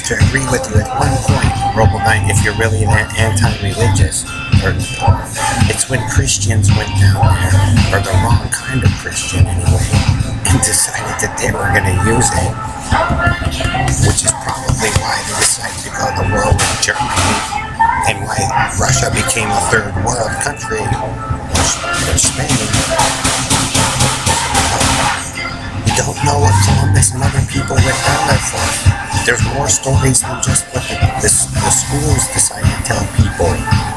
to agree with you at one point, Robo Knight, if you're really that anti-religious. Or it's when Christians went down there, or the wrong kind of Christian anyway, and decided that they were going to use it, which is probably why they decided to go to war with Germany, and why Russia became a third world country, or Spain. You don't know what Columbus and other people went down there for. There's more stories than just what the schools decide to tell people.